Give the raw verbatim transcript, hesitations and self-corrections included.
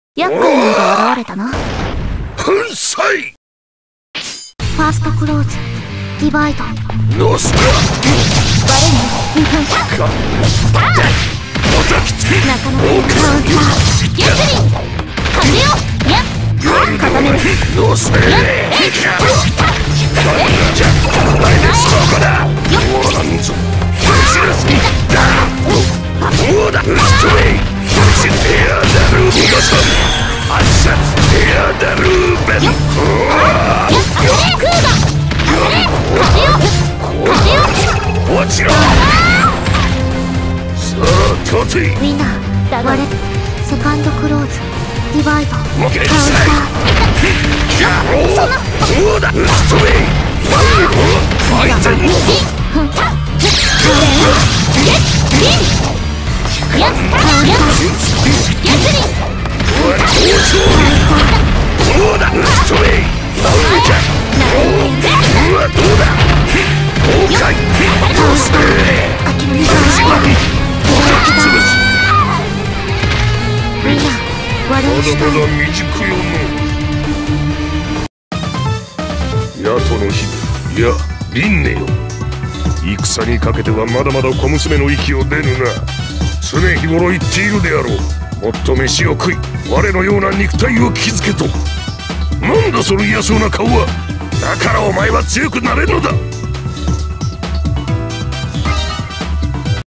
厄介なのが現れたな。 粉砕。 ファーストクローズディバイドノスタ我に日本かなかなかカウンターゲスリン風よやっ固めるノスタやえいかじゃお前でそこだなんぞ走らすぎだどうだストレイエアダルー見事アッサツエアダルーベンやっクーガ風よ風よ落ちろさあ立てみんな我セカンドクローズディバイドカウンターそんなどうだストレイファイトインやっカウンターゲスリンどうだストレイうわどうだ崩壊どうするみんな我の下まだまだ未熟よのヤトの姫いや輪廻よ戦にかけてはまだまだ小娘の息を出ぬな常日頃言っているであろうもっと飯を食い我のような肉体を築けとなんだその嫌そうな顔はだからお前は強くなれるのだ